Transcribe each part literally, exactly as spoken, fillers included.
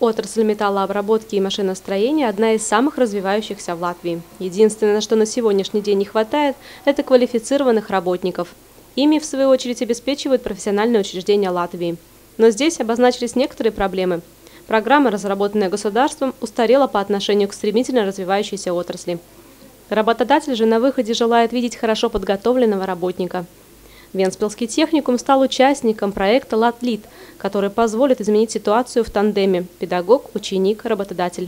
Отрасль металлообработки и машиностроения – одна из самых развивающихся в Латвии. Единственное, на что на сегодняшний день не хватает – это квалифицированных работников. Ими, в свою очередь, обеспечивают профессиональные учреждения Латвии. Но здесь обозначились некоторые проблемы. Программа, разработанная государством, устарела по отношению к стремительно развивающейся отрасли. Работодатель же на выходе желает видеть хорошо подготовленного работника. Вентспилский техникум стал участником проекта «Латлит», который позволит изменить ситуацию в тандеме педагог, ученик, работодатель.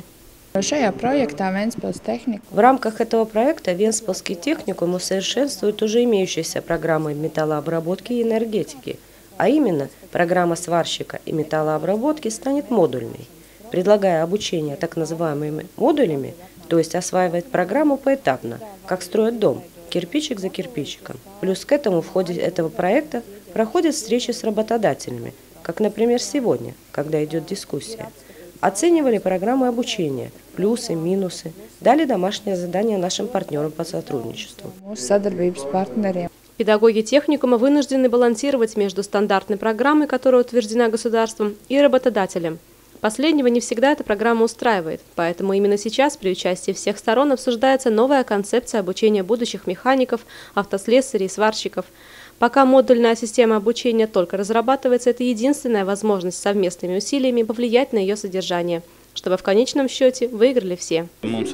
В рамках этого проекта Вентспилский техникум усовершенствует уже имеющиеся программы металлообработки и энергетики, а именно программа сварщика и металлообработки станет модульной, предлагая обучение так называемыми модулями, то есть осваивать программу поэтапно, как строят дом, кирпичик за кирпичиком. Плюс к этому в ходе этого проекта проходят встречи с работодателями, как, например, сегодня, когда идет дискуссия. Оценивали программы обучения, плюсы, минусы, дали домашнее задание нашим партнерам по сотрудничеству. Педагоги техникума вынуждены балансировать между стандартной программой, которая утверждена государством, и работодателем. Последнего не всегда эта программа устраивает, поэтому именно сейчас при участии всех сторон обсуждается новая концепция обучения будущих механиков, автослесарей и сварщиков. Пока модульная система обучения только разрабатывается, это единственная возможность совместными усилиями повлиять на ее содержание, чтобы в конечном счете выиграли все. Нам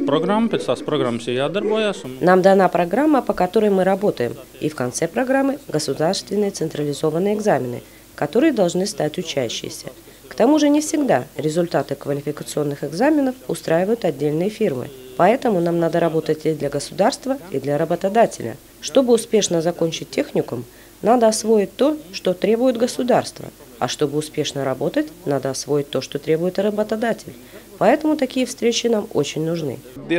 дана программа, по которой мы работаем, и в конце программы государственные централизованные экзамены, которые должны стать учащиеся. К тому же не всегда результаты квалификационных экзаменов устраивают отдельные фирмы. Поэтому нам надо работать и для государства, и для работодателя. Чтобы успешно закончить техникум, надо освоить то, что требует государство. А чтобы успешно работать, надо освоить то, что требует работодатель. Поэтому такие встречи нам очень нужны.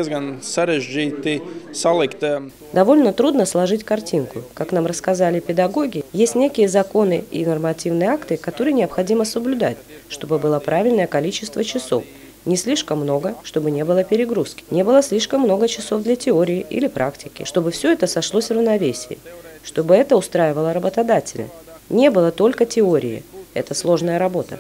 Довольно трудно сложить картинку. Как нам рассказали педагоги, есть некие законы и нормативные акты, которые необходимо соблюдать, чтобы было правильное количество часов. Не слишком много, чтобы не было перегрузки. Не было слишком много часов для теории или практики, чтобы все это сошлось в равновесии. Чтобы это устраивало работодателя. Не было только теории. Это сложная работа.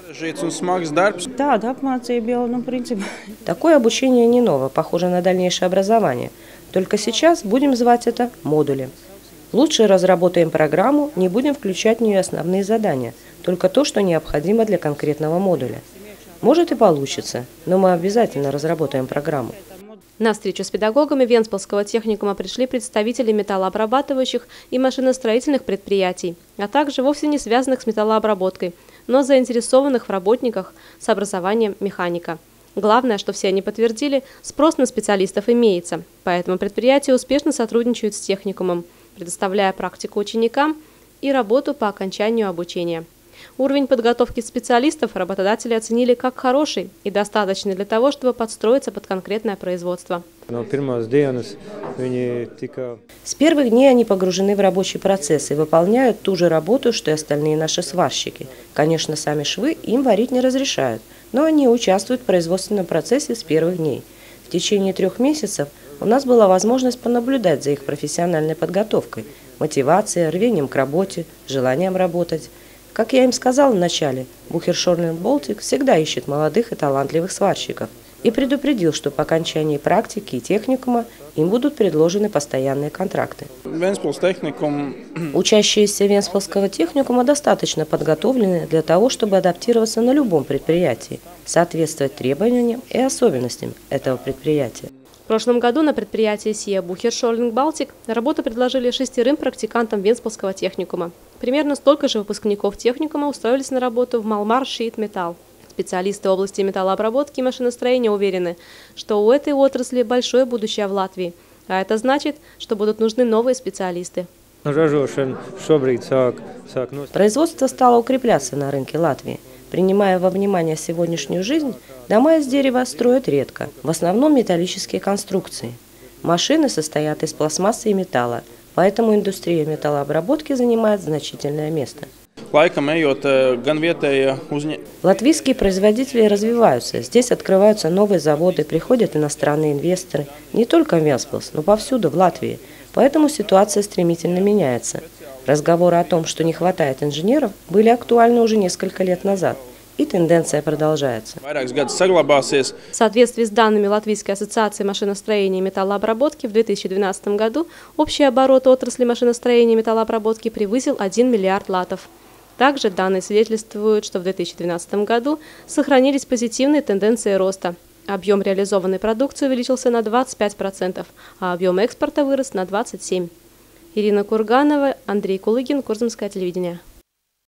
Такое обучение не ново, похоже на дальнейшее образование. Только сейчас будем звать это модули. Лучше разработаем программу, не будем включать в нее основные задания, только то, что необходимо для конкретного модуля. Может и получится, но мы обязательно разработаем программу. На встречу с педагогами Вентспилского техникума пришли представители металлообрабатывающих и машиностроительных предприятий, а также вовсе не связанных с металлообработкой, но заинтересованных в работниках с образованием механика. Главное, что все они подтвердили, спрос на специалистов имеется, поэтому предприятия успешно сотрудничают с техникумом, предоставляя практику ученикам и работу по окончанию обучения. Уровень подготовки специалистов работодатели оценили как хороший и достаточный для того, чтобы подстроиться под конкретное производство. С первых дней они погружены в рабочий процесс и выполняют ту же работу, что и остальные наши сварщики. Конечно, сами швы им варить не разрешают, но они участвуют в производственном процессе с первых дней. В течение трех месяцев у нас была возможность понаблюдать за их профессиональной подготовкой, мотивацией, рвением к работе, желанием работать. Как я им сказал вначале, Bucher Schorlen Baltic всегда ищет молодых и талантливых сварщиков и предупредил, что по окончании практики и техникума им будут предложены постоянные контракты. Учащиеся Вентспилского техникума достаточно подготовлены для того, чтобы адаптироваться на любом предприятии, соответствовать требованиям и особенностям этого предприятия. В прошлом году на предприятии СИА Bucher Schorlen Baltic работу предложили шестерым практикантам Вентспилского техникума. Примерно столько же выпускников техникума устроились на работу в Malmar Sheet Metal. Специалисты области металлообработки и машиностроения уверены, что у этой отрасли большое будущее в Латвии, а это значит, что будут нужны новые специалисты. Производство стало укрепляться на рынке Латвии. Принимая во внимание сегодняшнюю жизнь, дома из дерева строят редко, в основном металлические конструкции. Машины состоят из пластмассы и металла, поэтому индустрия металлообработки занимает значительное место. Латвийские производители развиваются, здесь открываются новые заводы, приходят иностранные инвесторы, не только в Вентспилс, но повсюду в Латвии, поэтому ситуация стремительно меняется. Разговоры о том, что не хватает инженеров, были актуальны уже несколько лет назад. и тенденция продолжается. В соответствии с данными Латвийской ассоциации машиностроения и металлообработки в две тысячи двенадцатом году общий оборот отрасли машиностроения и металлообработки превысил один миллиард латов. Также данные свидетельствуют, что в две тысячи двенадцатом году сохранились позитивные тенденции роста. Объем реализованной продукции увеличился на двадцать пять процентов, а объем экспорта вырос на двадцать семь процентов. Ирина Курганова, Андрей Кулыгин, Курзамское телевидение.